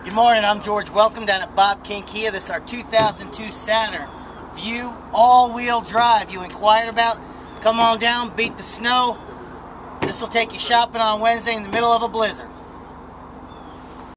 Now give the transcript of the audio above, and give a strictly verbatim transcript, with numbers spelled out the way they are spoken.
Good morning, I'm George. Welcome down at Bob King Kia. This is our two thousand two Saturn View all-wheel drive you inquired about. Come on down, beat the snow. This will take you shopping on Wednesday in the middle of a blizzard.